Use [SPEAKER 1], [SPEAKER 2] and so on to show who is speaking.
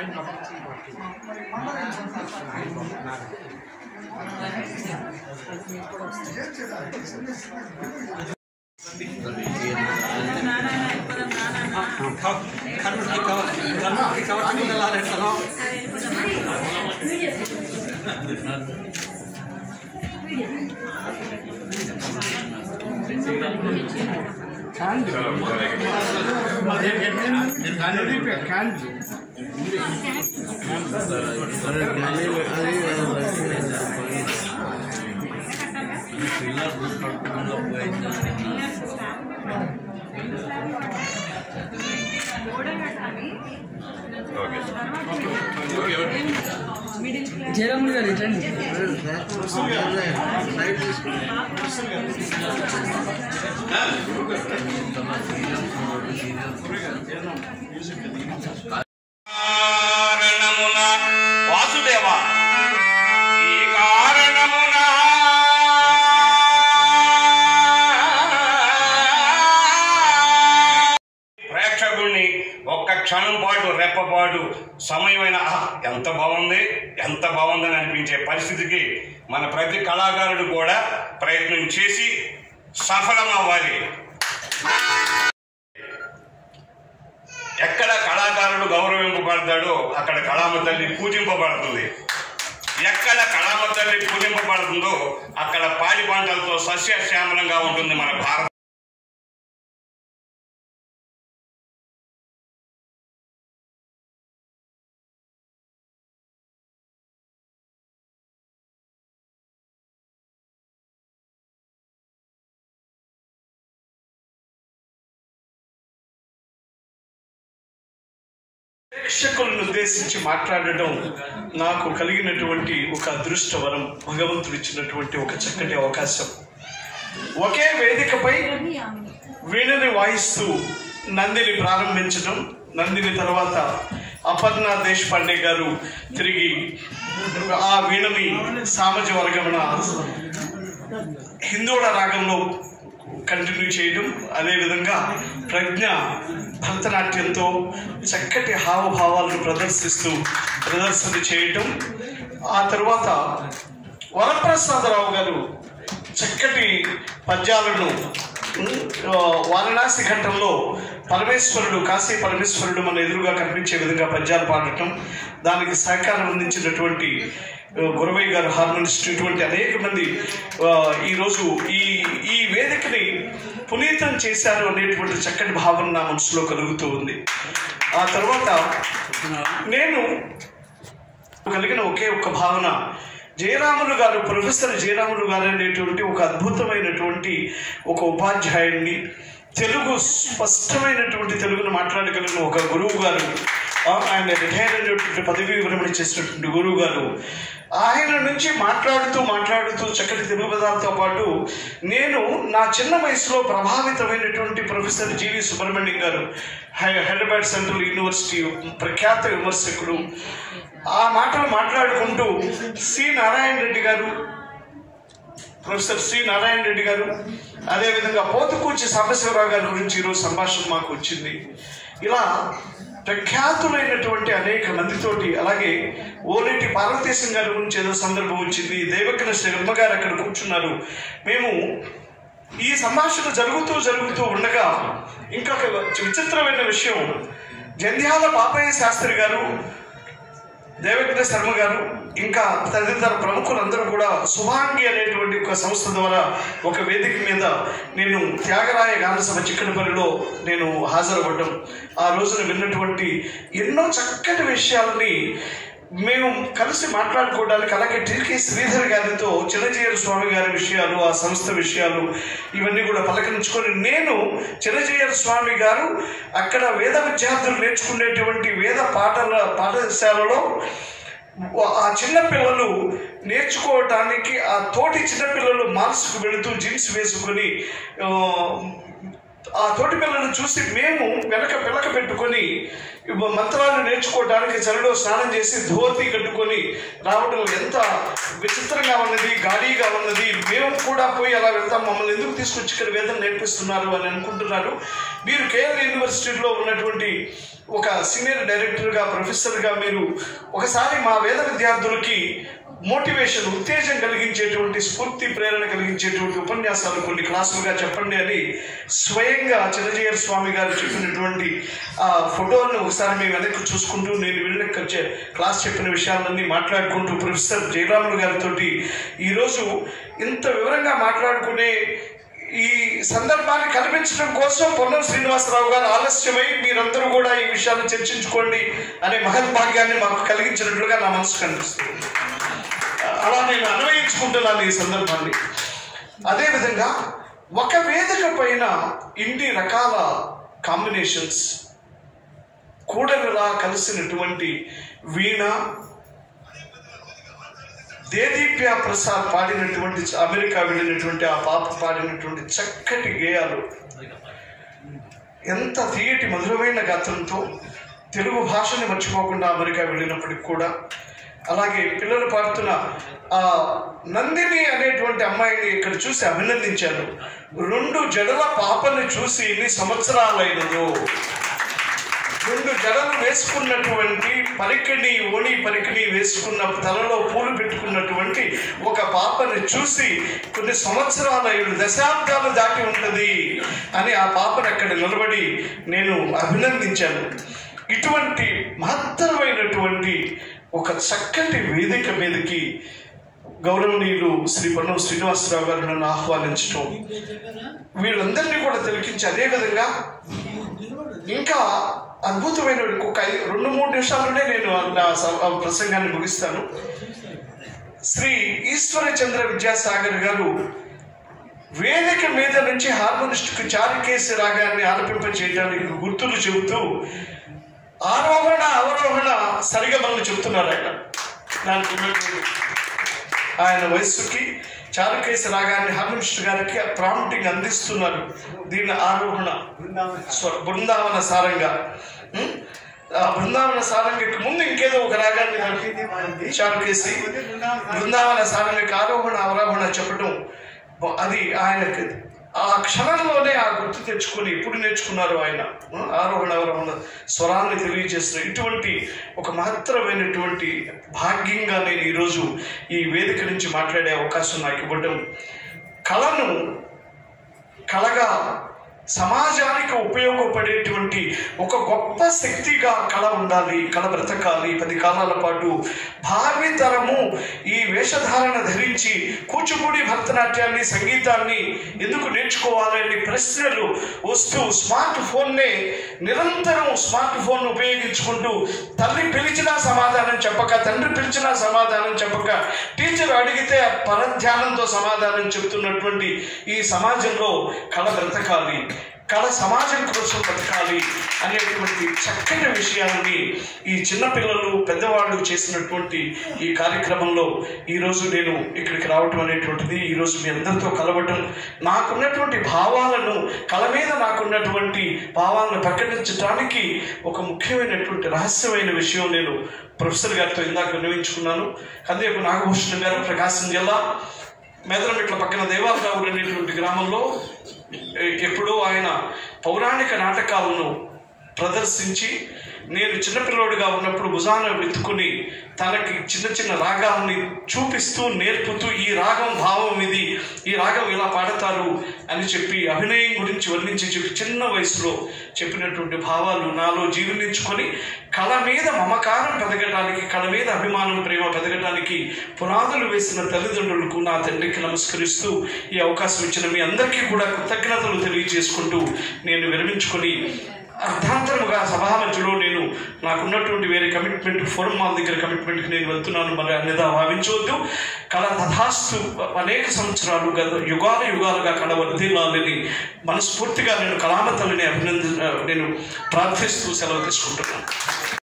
[SPEAKER 1] జయరాములు గారు రండి.
[SPEAKER 2] వాసుదేవ ఈ కారణమున ప్రేక్షకుల్ని ఒక్క క్షణం పాటు రెప్పపాటు సమయమైన ఎంత బాగుంది ఎంత బాగుందని అనిపించే పరిస్థితికి మన ప్రతి కళాకారుడు కూడా ప్రయత్నం చేసి సఫలం అవ్వాలి. ఎక్కడ కళాకారుడు గౌరవింపబడతాడో అక్కడ కళామ తల్లి పూజింపబడుతుంది. ఎక్కడ కళామ తల్లి పూజింపబడుతుందో అక్కడ పాడి పంటలతో సస్యశ్యామలంగా ఉంటుంది మన భారత.
[SPEAKER 3] ప్రేక్షకులను ఉద్దేశించి మాట్లాడడం నాకు కలిగినటువంటి ఒక అదృష్టవరం, భగవంతుడు ఇచ్చినటువంటి ఒక చక్కటి అవకాశం. ఒకే వేదికపై వీణని వాయిస్తూ నందిని ప్రారంభించడం, నందిని తర్వాత అపర్ణ దేశపాండే గారు తిరిగి ఆ వీణని సామాజ వర్గమున హిందోళ రాగంలో కంటిన్యూ చేయడం, అదేవిధంగా ప్రజ్ఞ భరతనాట్యంతో చక్కటి హావభావాలను ప్రదర్శన చేయటం, ఆ తర్వాత వరప్రసాదరావు గారు చక్కటి పద్యాలను వారణాసి ఘట్టంలో పరమేశ్వరుడు, కాశీ పరమేశ్వరుడు మన ఎదురుగా కనిపించే విధంగా పద్యాలు పాడటం, దానికి సహకారం అందించినటువంటి గురవయ్య గారు హార్మోనిస్ట్, ఇటువంటి అనేక మంది ఈరోజు ఈ వేదికని పునీతం చేశారు అనేటువంటి చక్కటి భావన నా మనసులో కలుగుతూ ఉంది. ఆ తర్వాత నేను కలిగిన ఒకే ఒక్క భావన, జయరాములు గారు, ప్రొఫెసర్ జయరాములు గారు అనేటువంటి ఒక అద్భుతమైనటువంటి ఒక ఉపాధ్యాయుడిని, తెలుగు స్పష్టమైనటువంటి తెలుగును మాట్లాడగలిగిన ఒక గురువు గారు, ఆయన రిటైర్ అయినటువంటి పదవీ విరమణ చేసినటువంటి గురువు గారు, ఆయన నుంచి మాట్లాడుతూ చక్కటి తెలుగు పదాలతో పాటు నేను నా చిన్న వయసులో ప్రభావితమైనటువంటి ప్రొఫెసర్ జీవి సుబ్రహ్మణ్యం గారు, హైదరాబాద్ సెంట్రల్ యూనివర్సిటీ ప్రఖ్యాత విమర్శకుడు, ఆ మాటలు మాట్లాడుకుంటూ సి నారాయణ రెడ్డి గారు, ప్రొఫెసర్ సి నారాయణ రెడ్డి గారు, అదేవిధంగా పోతుకూర్చి సాంబశివరావు గారి గురించి ఈరోజు సంభాషణ మాకు వచ్చింది. ఇలా ప్రఖ్యాతులైనటువంటి అనేక మందితోటి, అలాగే ఓలేటి పార్వతీశం గారి గురించి ఏదో సందర్భం వచ్చింది, దేవకన శర్మ గారు అక్కడ కూర్చున్నారు. మేము ఈ సంభాషణ జరుగుతూ ఉండగా ఇంకొక విచిత్రమైన విషయం, జంధ్యాల పాపయ్య శాస్త్రి గారు, దేవకన శర్మ గారు, ఇంకా తదితర ప్రముఖులందరూ కూడా శుభాంగి అనేటువంటి ఒక సంస్థ ద్వారా ఒక వేదిక మీద నేను త్యాగరాయ గానసభ చిక్కడపల్లిలో నేను హాజరవ్వడం, ఆ రోజున విన్నటువంటి ఎన్నో చక్కటి విషయాలని మేము కలిసి మాట్లాడుకోవడానికి, అలాగే టికే శ్రీధర్ గారితో చిన్నజీయర్ స్వామి గారి విషయాలు, ఆ సంస్థ విషయాలు ఇవన్నీ కూడా పలకరించుకొని, నేను చిన్నజీయర్ స్వామి గారు అక్కడ వేద విద్యార్థులు నేర్చుకునేటువంటి వేద పాఠశాలలో ఆ చిన్నపిల్లలు నేర్చుకోవటానికి ఆ తోటి చిన్నపిల్లలు మాల్స్కు వెళుతూ జీన్స్ వేసుకొని ఆ తోటి పిల్లలను చూసి మేము పిల్లక పెట్టుకొని మంత్రాలు నేర్చుకోవడానికి చలిలో స్నానం చేసి ధోతి కట్టుకొని రావడం ఎంత విచిత్రంగా ఉన్నది, గాడిగా ఉన్నది. మేము కూడా పోయి అలా వెళ్తాం, మమ్మల్ని ఎందుకు తీసుకొచ్చి ఇక్కడ వేదన నేర్పిస్తున్నారు అని అనుకుంటున్నారు. మీరు కేఎల్ యూనివర్సిటీలో ఉన్నటువంటి ఒక సీనియర్ డైరెక్టర్గా, ప్రొఫెసర్గా మీరు ఒకసారి మా వేద విద్యార్థులకి మోటివేషన్, ఉత్తేజం కలిగించేటువంటి, స్ఫూర్తి ప్రేరణ కలిగించేటువంటి ఉపన్యాసాలు కొన్ని క్లాసులుగా చెప్పండి అని స్వయంగా చిన్నజీయర్ స్వామి గారు చెప్పినటువంటి ఆ ఫోటోలను ఒకసారి మేము వెనక్కి చూసుకుంటూ, నేను వెళ్ళి క్లాస్ చెప్పిన విషయాలన్నీ మాట్లాడుకుంటూ ప్రొఫెసర్ జయరాములు గారితో ఈరోజు ఇంత వివరంగా మాట్లాడుకునే ఈ సందర్భాన్ని కల్పించడం కోసం పొన్నం శ్రీనివాసరావు గారు ఆలస్యమై మీరందరూ కూడా ఈ విషయాన్ని చర్చించుకోండి అనే మహద్భాగ్యాన్ని మాకు కలిగించినట్లుగా నా మనసు కనిపిస్తుంది. అలా నేను అన్వయించుకుంటున్నాను ఈ సందర్భాన్ని. అదేవిధంగా ఒక వేదిక పైన ఇన్ని రకాల కాంబినేషన్స్ కూడలిలా కలిసినటువంటి వీణ, దేదీప్య ప్రసాద్ పాడినటువంటి, అమెరికా వెళ్ళినటువంటి ఆ పాప పాడినటువంటి చక్కటి గేయాలు, ఎంత తీయటి మధురమైన గాత్రంతో తెలుగు భాషని మర్చిపోకుండా అమెరికా వెళ్ళినప్పటికి కూడా. అలాగే పిల్లలు పాడుతున్న ఆ నందిని అనేటువంటి అమ్మాయిని ఇక్కడ చూసి అభినందించాను. 2 జడల పాపని చూసి ఇన్ని సంవత్సరాలైనదో, 2 జడలు వేసుకున్నటువంటి పరికిణి, ఓణి పరికిణి వేసుకున్న, తలలో పూలు పెట్టుకున్నటువంటి ఒక పాపని చూసి కొన్ని సంవత్సరాలు, దశాబ్దాలు దాటి ఉంటుంది అని ఆ పాపను అక్కడ నిలబడి నేను అభినందించాను. ఇటువంటి మహత్తరమైనటువంటి ఒక చక్కటి వేదిక మీదకి గౌరవనీయులు శ్రీ పొన్నం శ్రీనివాసరావు గారు నన్ను ఆహ్వానించడం, వీళ్ళందరినీ కూడా తిలకించి, అదేవిధంగా ఇంకా అద్భుతమైన ఒక 2-3 నిమిషాల్లోనే నేను నా ప్రసంగాన్ని ముగిస్తాను. శ్రీ ఈశ్వర చంద్ర విద్యాసాగర్ గారు వేదిక మీద నుంచి హార్మోనిస్ట్కు చారుకేసి రాగాన్ని ఆలపింప చేయడానికి గుర్తులు చెబుతూ ఆరోహణ అవరోహణ సరిగమలు చెబుతున్నారు. ఆయన వయస్సుకి చారుకేసి రాగాన్ని హార్మోనిస్ట్ గారికి ప్రాంప్టింగ్ అందిస్తున్నారు. దీని ఆరోహణ బృందావన సారంగా, బృందావన సారంగకి ముందు ఇంకేదో ఒక రాగాన్ని చారుకేసి బృందావన సారంగకి ఆరోహణ అవరోహణ చెప్పడం, అది ఆయనకి ఆ క్షణంలోనే ఆ గుర్తు తెచ్చుకొని ఎప్పుడు నేర్చుకున్నారు ఆయన ఆరోహణ అవరోహణ స్వరాన్ని తెలియజేస్తున్నారు. ఇటువంటి ఒక మహత్తరమైనటువంటి భాగ్యంగా నేను ఈరోజు ఈ వేదిక నుంచి మాట్లాడే అవకాశం నాకు ఇవ్వడం, కళగా సమాజానికి ఉపయోగపడేటువంటి ఒక గొప్ప శక్తిగా కళ ఉండాలి, కళ బ్రతకాలి 10 కాలాల పాటు. భావితరము ఈ వేషధారణ ధరించి కూచిపూడి భరతనాట్యాన్ని, సంగీతాన్ని ఎందుకు నేర్చుకోవాలని ప్రశ్నలు వస్తూ స్మార్ట్ ఫోన్నే నిరంతరం స్మార్ట్ ఫోన్ ఉపయోగించుకుంటూ తల్లి పిలిచినా సమాధానం చెప్పక, తండ్రి పిలిచినా సమాధానం చెప్పక, టీచర్ అడిగితే పరధ్యానంతో సమాధానం చెబుతున్నటువంటి ఈ సమాజంలో కళ బ్రతకాలి, కళ సమాజం కోసం బతకాలి అనేటువంటి చక్కటి విషయాన్ని ఈ చిన్నపిల్లలు, పెద్దవాళ్ళు చేసినటువంటి ఈ కార్యక్రమంలో ఈరోజు నేను ఇక్కడికి రావటం అనేటువంటిది, ఈరోజు మీ అందరితో కలవటం, నాకున్నటువంటి భావాలను, కళ మీద నాకున్నటువంటి భావాలను ప్రకటించడానికి ఒక ముఖ్యమైనటువంటి రహస్యమైన విషయం నేను ప్రొఫెసర్ గారితో ఇందాక విన్నవించుకున్నాను. కందేపు నాగభూషణం గారు, ప్రకాశం జిల్లా మేదరమిట్ల పక్కన దేవాలరావు అనేటువంటి గ్రామంలో ఎప్పుడో ఆయన పౌరాణిక నాటకాలను ప్రదర్శించి, నేను చిన్నపిల్లోడిగా ఉన్నప్పుడు భుజాన వెతుకుని తనకి చిన్న చిన్న రాగాల్ని చూపిస్తూ నేర్పుతూ, ఈ రాగం భావం ఇది, ఈ రాగం ఇలా పాడతారు అని చెప్పి అభినయం గురించి వర్ణించి చెప్పి చిన్న వయసులో చెప్పినటువంటి భావాలు నాలో జీవనించుకొని కళ మీద మమకారం పెరగడానికి, కళ మీద అభిమానం, ప్రేమ పెరగడానికి పునాదులు వేసిన తల్లిదండ్రులకు, నా తండ్రికి నమస్కరిస్తూ ఈ అవకాశం ఇచ్చిన మీ అందరికీ కూడా కృతజ్ఞతలు తెలియజేసుకుంటూ నేను విరమించుకొని అర్ధాంతరముగా సభా మధ్యలో నేను నాకున్నటువంటి వేరే కమిట్మెంట్, ఫోరం మాల్ దగ్గర కమిట్మెంట్కి నేను వెళ్తున్నాను, మరి అన్నిదా భావించవద్దు. కళ తథాస్తు అనేక సంవత్సరాలు, యుగాలుగా కళ వర్ధిల్లాలని మనస్ఫూర్తిగా నేను కళామ తల్లిని నేను ప్రార్థిస్తూ సెలవు తీసుకుంటున్నాను.